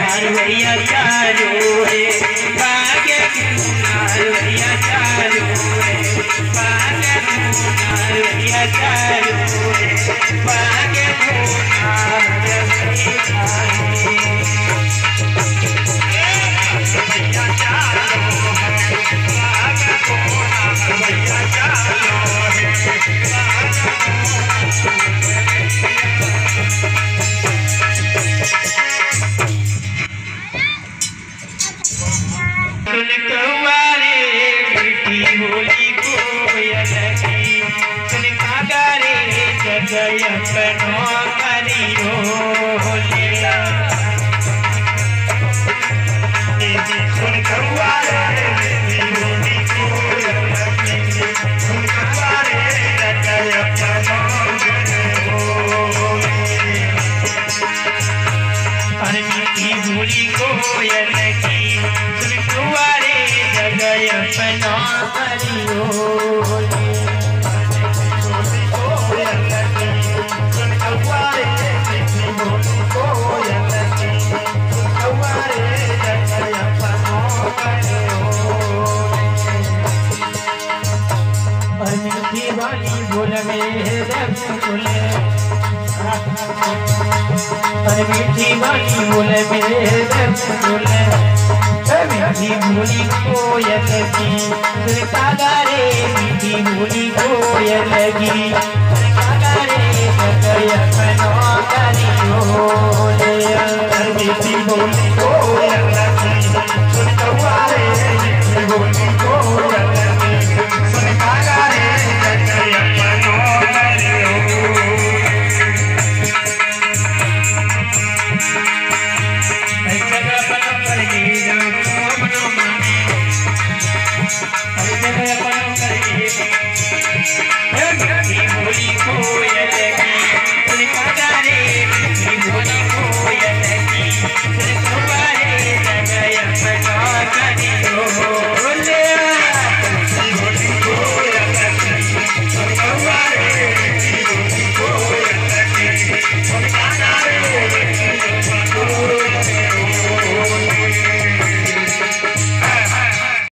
कुमार भैया चालू है, भाग्य कुमार भैया चालू है, भाग्य कुमार भैया चालू है, भाग्य कुमार भैया होली कोयल की सुन कागारे जगय अपनो करियो होलिया सुन कौआरे होली कोयल की सुन कागारे जगय अपनो अरे मीठी होली कोयल की सुन कौआरे जगय अपनो बोल मीठी वाली बोल मीठी भूली कोयल की सुन कागारे मीठी भूली कोयल की कागारे जगय अपनो करियो।